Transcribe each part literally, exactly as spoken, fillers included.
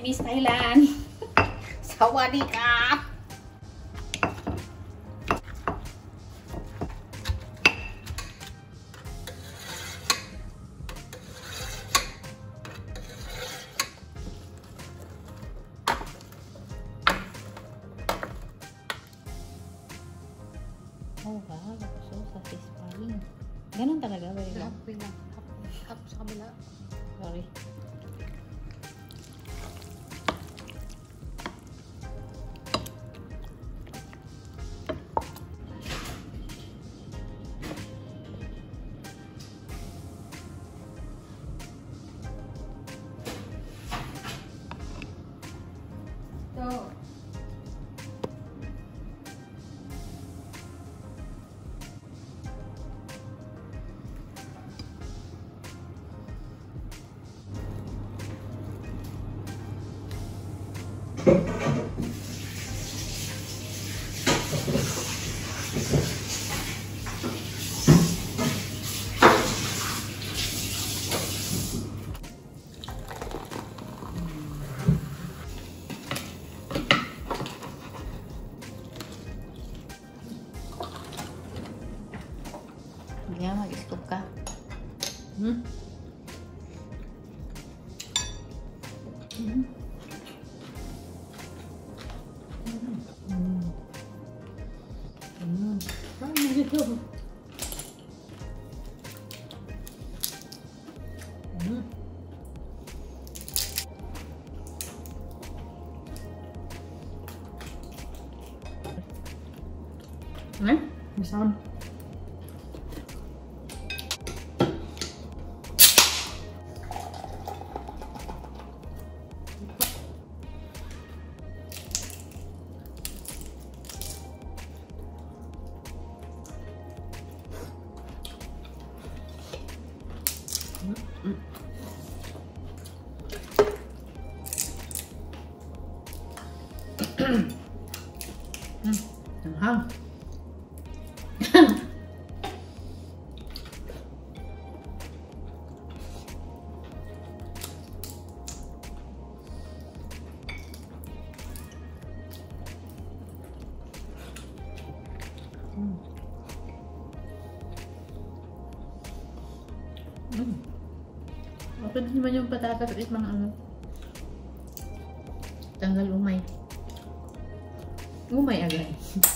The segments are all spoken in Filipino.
Miss Thailand. Sawadee ka. Oh wow, so satisfying. Ganun talaga ba yun? Half lang. Half sa kabila. Sorry. So, Hindi nga mag-scoop ka. Hmm? Mm-hmm. Mm-hmm. Mm-hmm. Paano dito? Mm-hmm. Hmm? Masam. Mm. Hmm. Anghang. Mm. Mm. Okay din naman yung patatas at mga ano. Tanggal umay. Umay agad.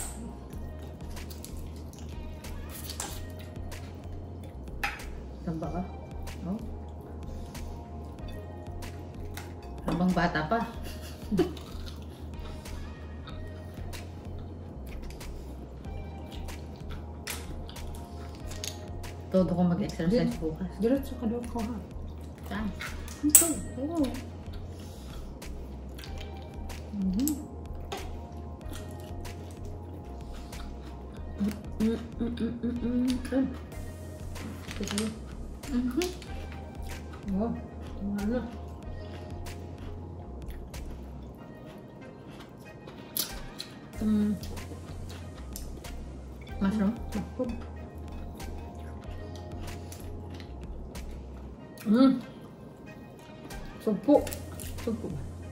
Tamba ka? Oh. Habang bata pa. Todo ko mag-exercise bukas. Diretso ka daw ko ha. Saan? Ito. Oo. Mm-hmm. Mm-mm-mm-mm-mm. Ito. Mhm. Oh, ano? Mm. Mushroom? Mushroom. Mm. Sumpo. Sumpo.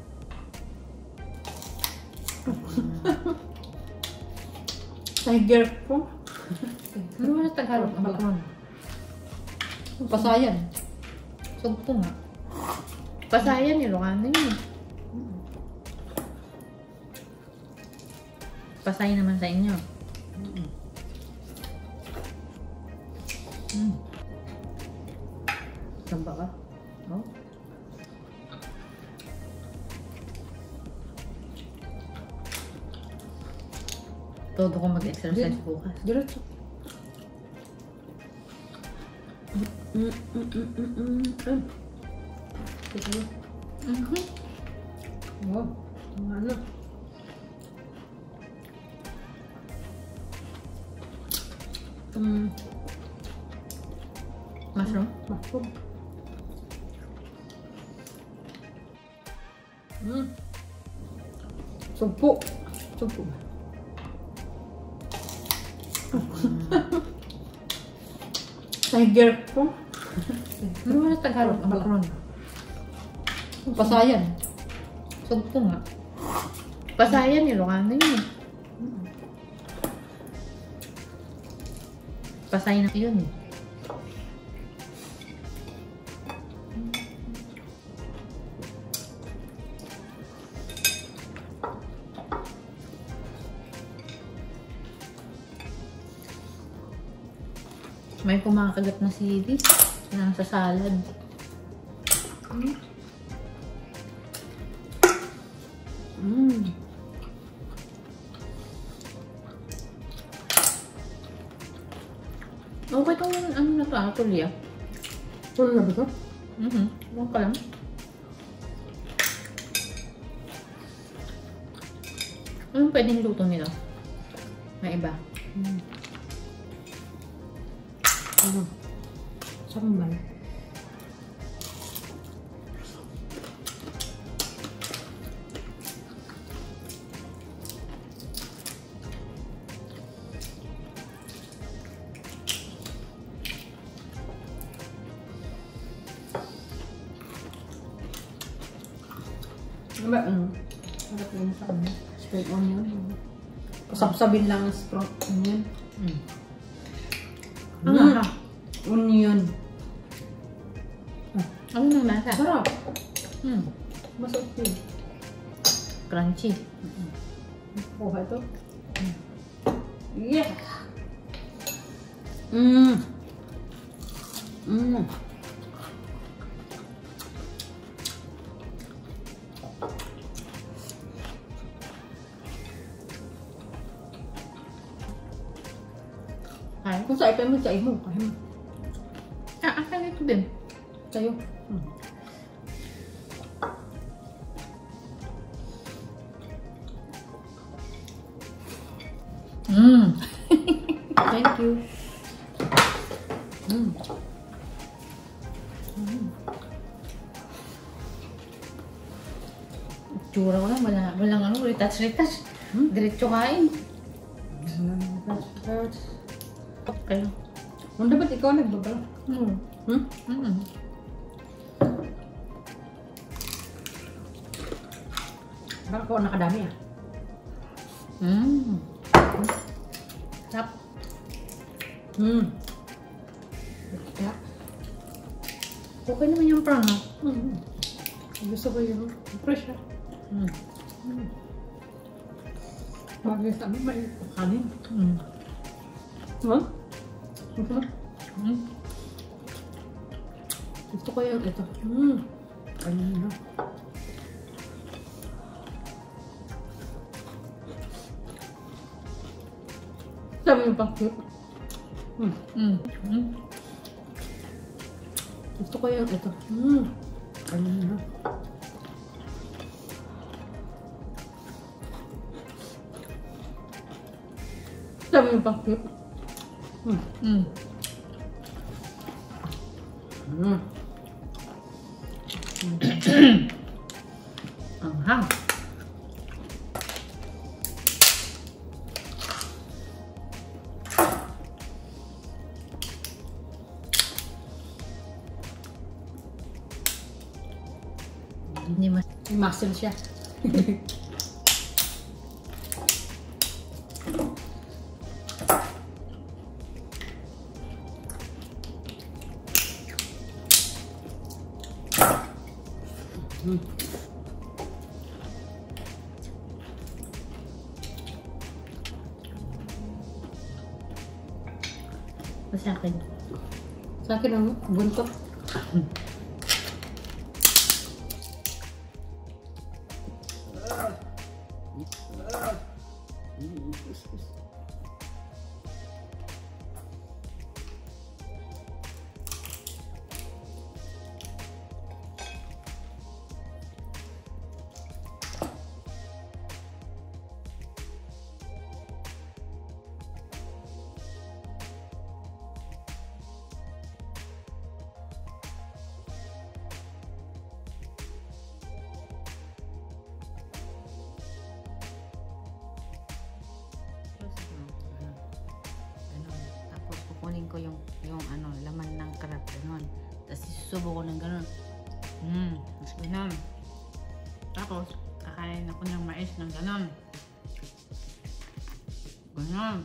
Tiger po. Ano na Tagalog? Bakron. Pasayan. Sugpo nga. Pasayan, Ilocano yun. Pasay naman sa inyo. Mm. Mm. Tamba ka? Oh. Todo ko mag-exercise bukas. Diretso. Mm-mm-mm-mm-mm. Ito. Mhm. Oh, ano? Mm. Mushroom? Mushroom. Mm. Sumpo. Sumpo. Tiger po. Ano na Tagalog? Bakron. Pasayan. Sugpo nga. Pasayan, Ilocano yun. Pasay na yun. May kumakagat na series na sa salad. Mm. Mm. Okay itong ano na ito ah, tuloy ah. Tuloy na ba ito? Mhm. Huwag ka lang. Anong pwedeng luto nila? May iba. Mm. Ano? Sambal. Ano ba? Ano? Harap yung sa ano? Straight onion. Pasabsabin lang ang straight onion. Mm. Ang Mm. aha. Onion. Ah. Ano nang lasa? Sarap. Hmm. Mas okay. Crunchy. Kuha ito. Yeah. Mmm. Mmm. Ay. Kung sa ipan mo, sa mo. Kaya mo. Ah, akan ito din. Sa'yo. Hmm. Mm. Thank you. Mm. Mm. Tsura ko lang, wala, walang ano, retouch-retouch. Hmm? Diretso kain. That's... Okay. Ano dapat ikaw nagbabala? Hmm. Hmm? Mm. Bakit ako nakadami ah? Mm. Sarap. Hmm. Yeah. Okay naman yung prawn, ha? Hmm. Gusto ko yung fresh ah. Mm. Hmm. Bagay sa amin, may kanin. Mm. Huh? Gusto mo? Mm. Gusto ko yung ito. Hmm. Kanin na. Sabi yung pakit. Hmm. Mm. Mm. Gusto ko yung ito. Hmm. Kanin na. Sabi yung pakit. Hmm. Mm. Hmm. Ang hang. Hindi mas... May muscle siya. Hmm. Sa akin. Sa akin ang buntot. Kukunin ko yung yung ano, laman ng crab ganon. Tapos isusubo ko ng ganon. Mm, mas ganon. Tapos kakain ako ng mais ng ganon. Ganon.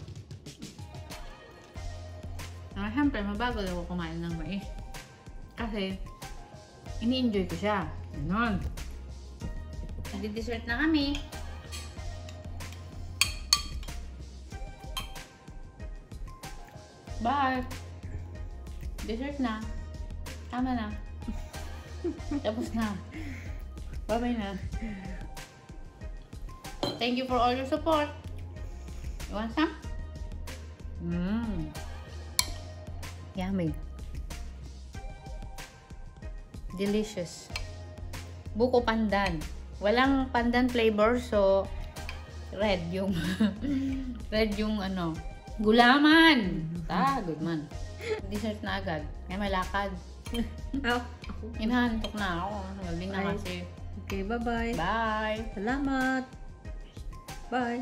Ah, siyempre, mabagal ako kumain ng mais. Kasi, ini-enjoy ko siya. Ganon. Nag-dessert na kami. Bye! Dessert na. Tama na. Tapos na. Bye-bye na. Thank you for all your support. You want some? Mmm. Yummy. Delicious. Buko pandan. Walang pandan flavor, so red yung red yung ano, gulaman. Ah, good man. Dessert na agad. May malakad. Oh, ako. Inahantok na ako. Galing na Bye. kasi. Okay, bye-bye. Bye! Salamat. Bye.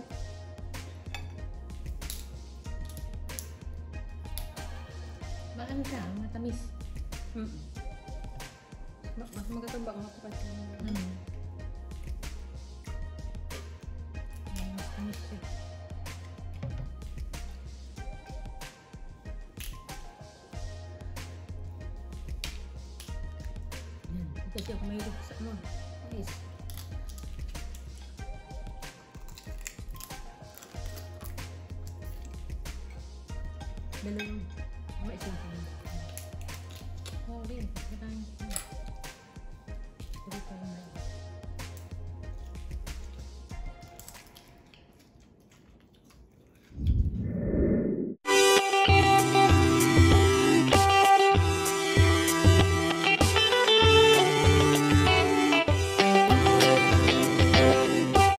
Ba ano siya? Matamis. Hmm. Mas magkatubak mo pa siya. Mm. Matamis siya. Yan. Kasi ako may sa ano. Nice. Dalawang mais lang kami. Oh, din. Kailangan ko. Pwede ko yung